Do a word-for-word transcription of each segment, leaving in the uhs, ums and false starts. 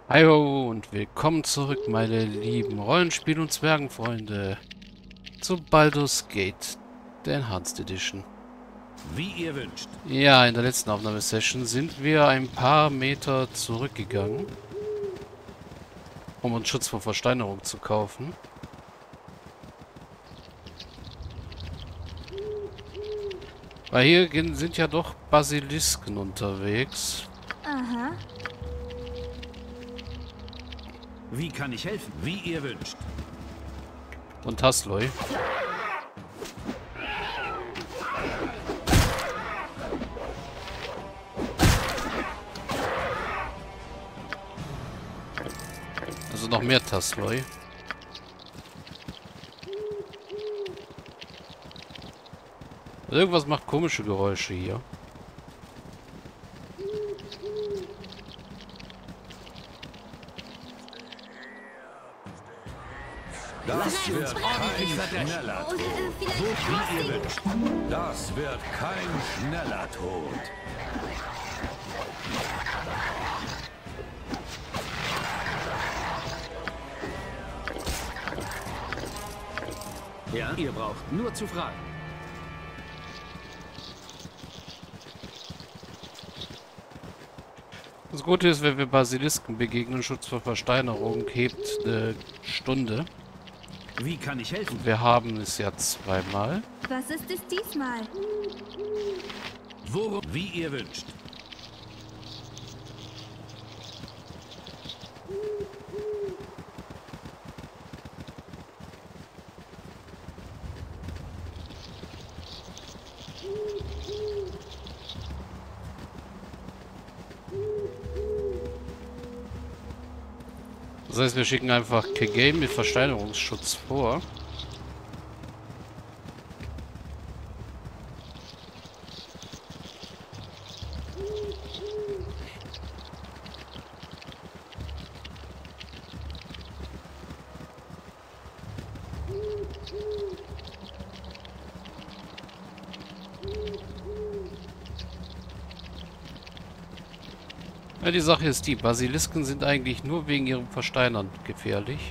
Hallo und willkommen zurück, meine lieben Rollenspiel- und Zwergenfreunde, zu Baldur's Gate, der Enhanced Edition. Wie ihr wünscht. Ja, in der letzten Aufnahmesession sind wir ein paar Meter zurückgegangen, um uns Schutz vor Versteinerung zu kaufen. Weil hier gehen- sind ja doch Basilisken unterwegs. Aha. Wie kann ich helfen? Wie ihr wünscht. Und Hasloi. Also noch mehr Tasloi. Irgendwas macht komische Geräusche hier. Das wird ordentlich schneller Oder Tod. äh, vielleicht So wie ihr wünscht. Das wird kein schneller Tod. Ja, ihr braucht nur zu fragen. Das Gute ist, wenn wir Basilisken begegnen, Schutz vor Versteinerung hebt eine Stunde. Wie kann ich helfen? Wir haben es ja zweimal. was ist es diesmal? Worum? Wie ihr wünscht. Das heißt, wir schicken einfach K-Game mit Versteinerungsschutz vor. Ja, die Sache ist die, Basilisken sind eigentlich nur wegen ihrem Versteinern gefährlich.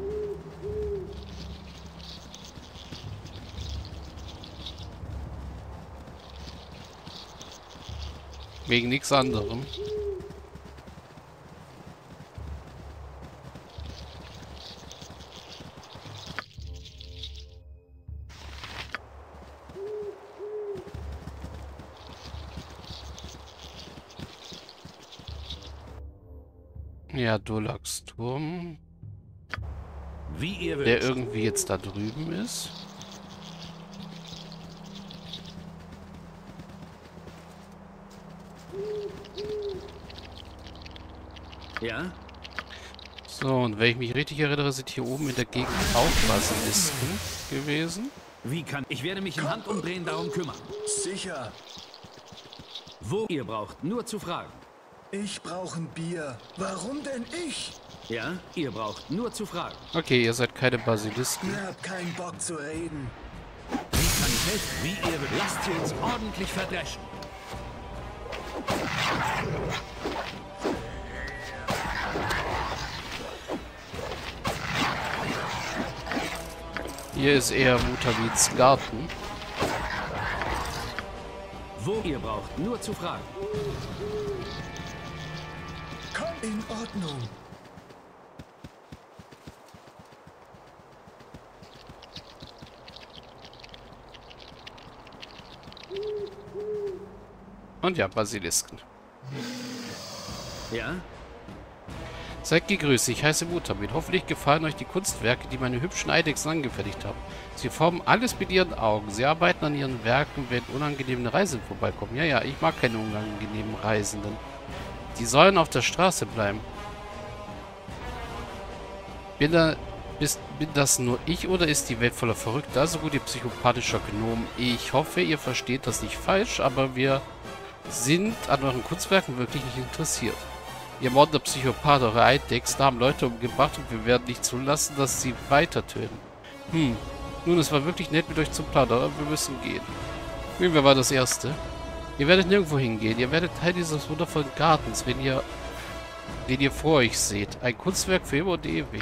Wegen nichts anderem. Ja, Dolax Turm, Wie ihr der wünscht. irgendwie jetzt da drüben ist. Ja? So, und wenn ich mich richtig erinnere, sind hier oben in der Gegend auch Basilisken gewesen. Wie kann... Ich werde mich im Handumdrehen darum kümmern. Sicher. Wo ihr braucht nur zu fragen. Ich brauche ein Bier. Warum denn ich? Ja? Ihr braucht nur zu fragen. Okay, ihr seid keine Basilisken. Ihr habt keinen Bock zu reden. Wie kann ich helfen? Wie ihr wünscht. Lasst sie uns ordentlich verdreschen. Hier ist eher Mutterlieds Garten. Wo ihr braucht nur zu fragen. Komm in Ordnung. Und ja, Basilisken. Ja? Seid gegrüßt, ich heiße Muttermit. Hoffentlich gefallen euch die Kunstwerke, die meine hübschen Eidechsen angefertigt haben. Sie formen alles mit ihren Augen. Sie arbeiten an ihren Werken, wenn unangenehme Reisende vorbeikommen. Ja, ja, ich mag keine unangenehmen Reisenden. Die sollen auf der Straße bleiben. Bin, da, bist, bin das nur ich oder ist die Welt voller Verrückter? Also gut, ihr psychopathischer Gnom. Ich hoffe, ihr versteht das nicht falsch, aber wir sind an euren Kunstwerken wirklich nicht interessiert. Ihr mordender Psychopath, eure Eidechsen haben Leute umgebracht und wir werden nicht zulassen, dass sie weiter töten. Hm, nun, es war wirklich nett mit euch zu plaudern, aber wir müssen gehen. Wer war das Erste? Ihr werdet nirgendwo hingehen. Ihr werdet Teil dieses wundervollen Gartens, wenn ihr den ihr vor euch seht. Ein Kunstwerk für immer und ewig.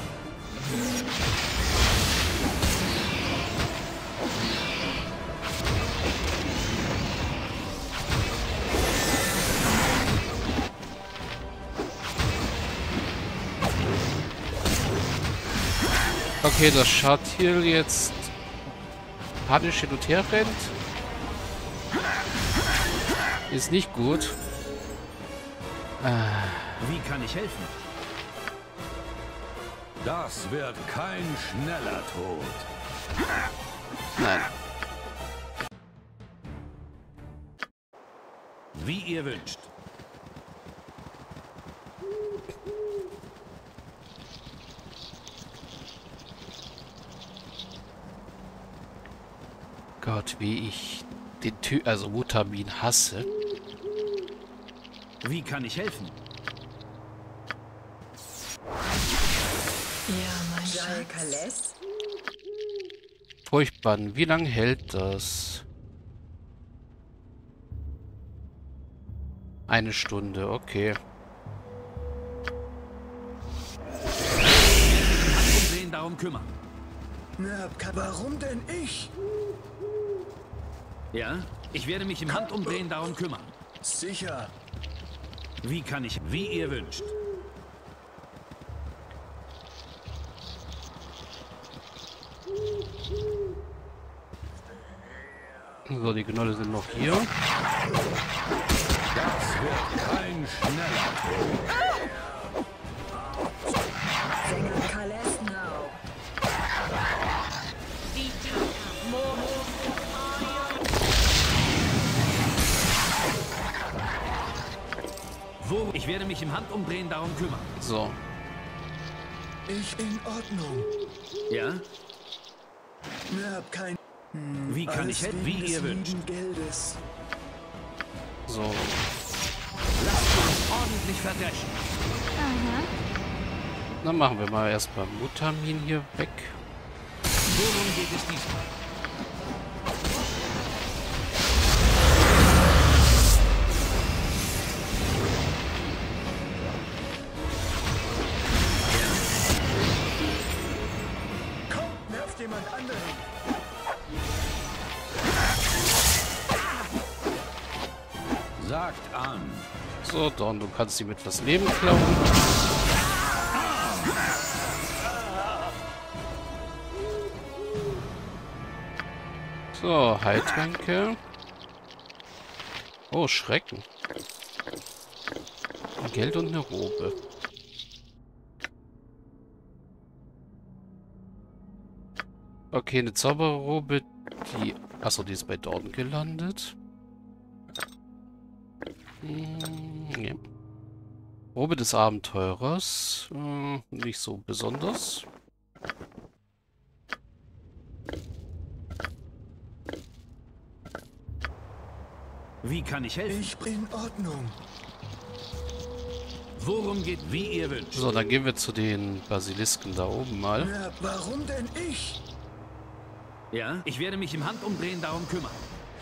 Okay, das Schartil jetzt panisch hin und her rennt. Ist nicht gut. Ah. Wie kann ich helfen? Das wird kein schneller Tod. Nein. Wie ihr wünscht. Gott, wie ich den Ty also Mutamin hasse. Wie kann ich helfen? Ja, mein Schatz. Furchtbar. Wie lange hält das? Eine Stunde, okay. Den darum kümmern. Na, warum denn ich? Ja? Ich werde mich im Handumdrehen darum kümmern. Sicher. Wie kann ich... Wie ihr wünscht. So, die Knolle sind noch hier. Das wird kein schneller Tod. Wo? Ich werde mich im Handumdrehen darum kümmern. So. Ich in Ordnung. Ja? Na, hab kein... Hm, Wie kann ich helfen? Wie ihr wünscht. Geldes. So. Lasst uns ordentlich verdreschen. Aha. Dann machen wir mal erstmal Mutamin hier weg. Worum geht es diesmal? Kommt, nervt jemand anderen. Sagt an. So, Dorn, du kannst ihm etwas Leben klauen. So, Heiltränke. Oh, Schrecken. Geld und eine Robe. Okay, eine Zauberrobe, die... Achso, die ist bei Dorn gelandet. Hm, ja. Robe des Abenteurers. Äh, nicht so besonders. Wie kann ich helfen? Ich bin in Ordnung. Worum geht, wie ihr wünscht. So, dann gehen wir zu den Basilisken da oben mal. Na, warum denn ich? Ja? Ich werde mich im Handumdrehen darum kümmern.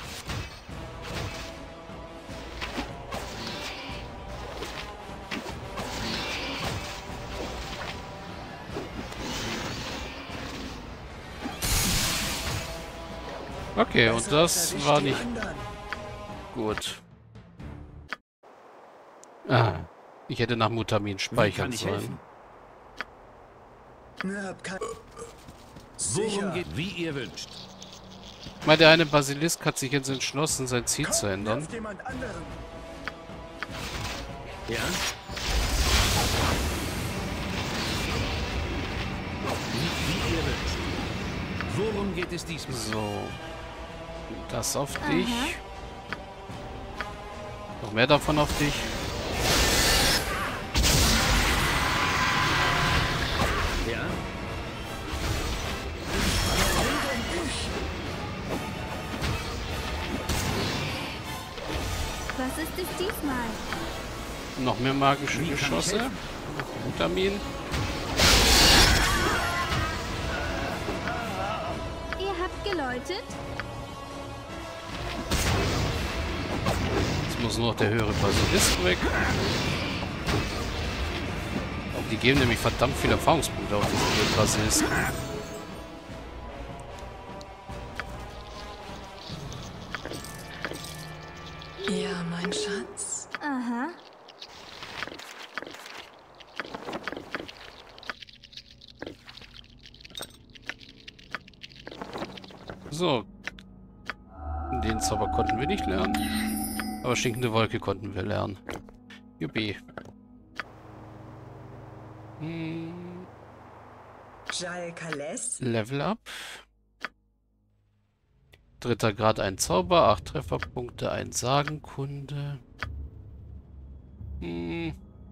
Okay, und das Erwischt war die nicht anderen. gut. Ah, ich hätte nach Mutamin Wie speichern kann ich sollen. helfen? Na, hab kein... Worum Sicher. geht, wie ihr wünscht. Weil der eine Basilisk hat sich jetzt entschlossen, sein Ziel zu Kommt, ändern. nervt jemand anderen. Ja? Wie, wie ihr wünscht. Worum geht es diesmal? So. Das auf dich. Noch mehr davon auf dich. Ja? Was ist es diesmal? Noch mehr magische Wie kann ich Geschosse. helfen? Mutamin. Ihr habt geläutet? Jetzt muss nur noch der höhere Basilisk weg. Die geben nämlich verdammt viele Erfahrungspunkte auf diesen Basilisken. Ja, mein Schatz. Aha. So. Den Zauber konnten wir nicht lernen. Aber stinkende Wolke konnten wir lernen. Juppie. Hm. Jal Kales. Level up. Dritter Grad ein Zauber, acht Trefferpunkte, ein Sagenkunde. Hm.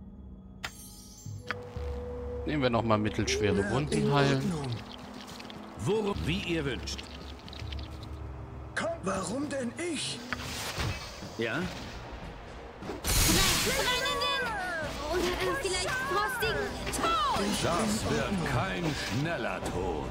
Nehmen wir nochmal mittelschwere Wunden heilen. Worum, wie ihr wünscht. Komm, warum denn ich? Ja? Brennenden oder äh, vielleicht frostigen Tod. Das wird kein schneller Tod.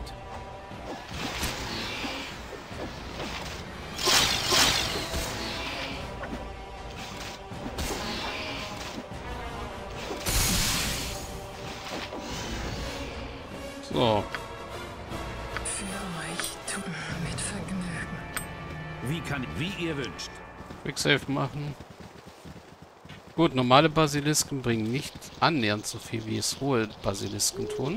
So. Für euch tun mit Vergnügen. Wie kann ich, wie ihr wünscht. Quicksave machen. Gut, normale Basilisken bringen nicht annähernd so viel, wie es hohe Basilisken tun.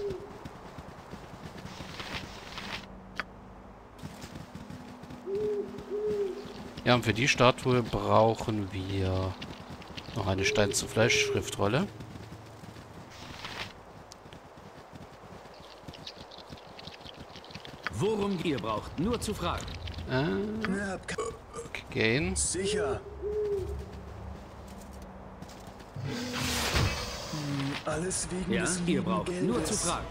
Ja, und für die Statue brauchen wir noch eine Stein-zu-Fleisch-Schriftrolle. Worum ihr braucht, nur zu fragen. Äh, Ja, k- Gain. sicher. Hm, alles wegen Ja, des ihr lieben braucht Geldes. nur zu fragen.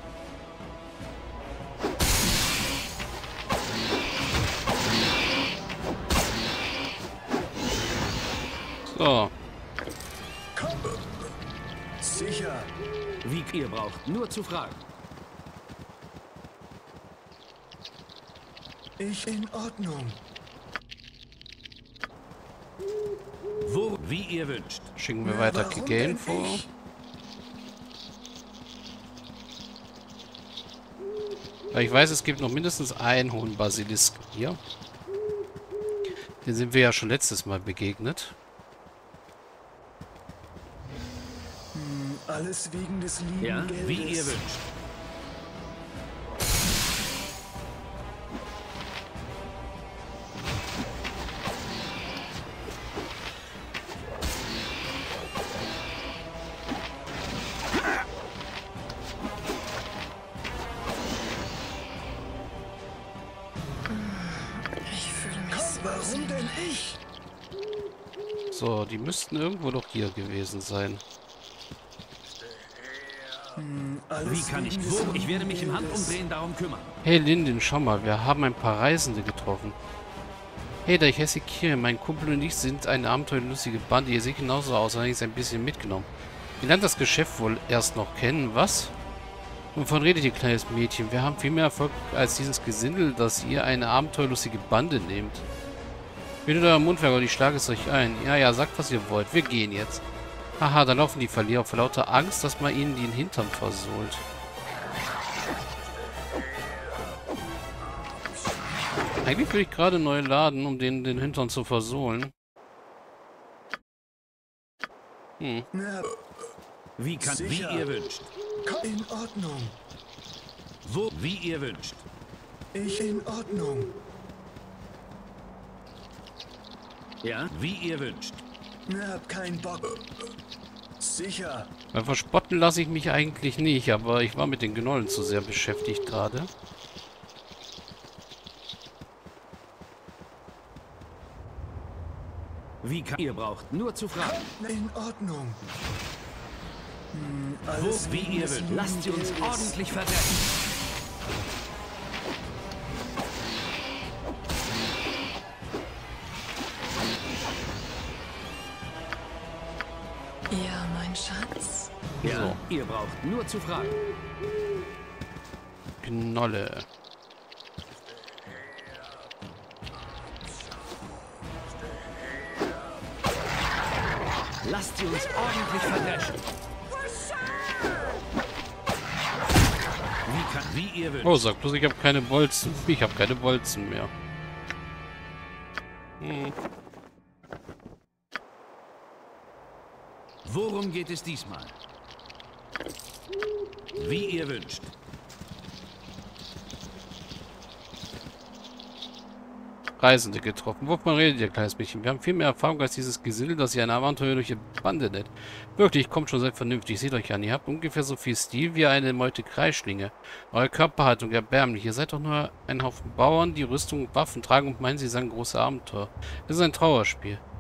So. Komm. Sicher. Wie ihr braucht, nur zu fragen. Ich in Ordnung. Wo, wie ihr wünscht. Schicken wir Ja, weiter warum Gain denn vor. ich? Weil ich weiß, es gibt noch mindestens einen hohen Basilisk hier. Den sind wir ja schon letztes Mal begegnet. Hm, alles wegen des lieben Ja, Geldes. wie ihr wünscht. Ich fühle mich Komm, so warum denn ich? So, die müssten irgendwo doch hier gewesen sein. Alles Wie kann ich, wegen des wo? Ich werde lieben mich im Geldes. Handumdrehen darum kümmern. Hey Linden, schau mal, wir haben ein paar Reisende getroffen. Hey, da ich Hesekiel, mein Kumpel und ich sind eine abenteuerlustige Bande. Ihr seht genauso aus, allerdings ein bisschen mitgenommen. Ihr lernt das Geschäft wohl erst noch kennen, was? Wovon redet ihr, kleines Mädchen? Wir haben viel mehr Erfolg als dieses Gesindel, dass ihr eine abenteuerlustige Bande nehmt. Bindet euer Mundwerk und ich schlage es euch ein. Ja, ja, sagt, was ihr wollt. Wir gehen jetzt. Haha, da laufen die Verlierer vor lauter Angst, dass man ihnen den Hintern versohlt. Eigentlich will ich gerade neu laden, um den, den Hintern zu versohlen. Hm. Na, Wie kann, wie Sicher. ihr wünscht. komm, in Ordnung. Wo, wie ihr wünscht. Ich in Ordnung. Ja, wie ihr wünscht. Na, hab keinen Bock. Sicher. Weil verspotten lasse ich mich eigentlich nicht, aber ich war mit den Gnollen zu sehr beschäftigt gerade. Wie kann, ihr braucht, nur zu fragen. In Ordnung. Hm, Wo, alles wie wegen ihr des wünscht. lieben Lasst sie uns Geldes. ordentlich verdrecken. Ja, mein Schatz. Ja, So. ihr braucht nur zu fragen. Gnolle. Lasst sie uns ordentlich verdreschen. Wie ihr wünscht. Oh, sag bloß, ich habe keine Bolzen. Ich habe keine Bolzen mehr. Hm. Worum geht es diesmal? Wie ihr wünscht. Reisende getroffen. Wovon redet ihr, kleines Mädchen? Wir haben viel mehr Erfahrung als dieses Gesindel, das ihr eine abenteuerliche Bande nennt. Wirklich, kommt schon, seid vernünftig. Seht euch an, ihr habt ungefähr so viel Stil wie eine Meute Kreischlinge. Eure Körperhaltung erbärmlich. Ihr seid doch nur ein Haufen Bauern, die Rüstung und Waffen tragen und meinen, sie seien große Abenteuer. Das ist ein Trauerspiel.